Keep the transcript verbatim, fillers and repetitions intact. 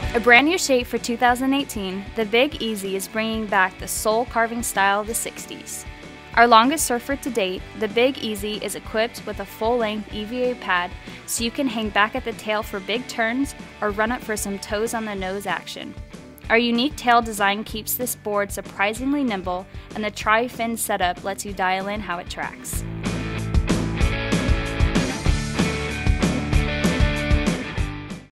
A brand new shape for two thousand eighteen, the Big Easy is bringing back the soul carving style of the sixties. Our longest surfer to date, the Big Easy is equipped with a full-length E V A pad so you can hang back at the tail for big turns or run up for some toes on the nose action. Our unique tail design keeps this board surprisingly nimble, and the tri-fin setup lets you dial in how it tracks.